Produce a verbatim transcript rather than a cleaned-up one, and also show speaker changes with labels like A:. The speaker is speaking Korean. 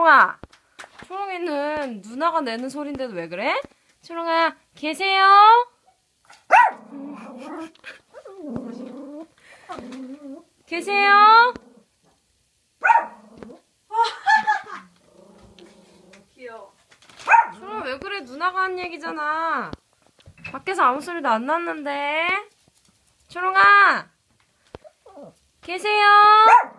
A: 초롱아. 초롱이는 누나가 내는 소린데도 왜 그래? 초롱아, 계세요? 계세요?
B: 귀여워.
A: 초롱아, 왜 그래? 누나가 한 얘기잖아. 밖에서 아무 소리도 안 났는데. 초롱아, 계세요?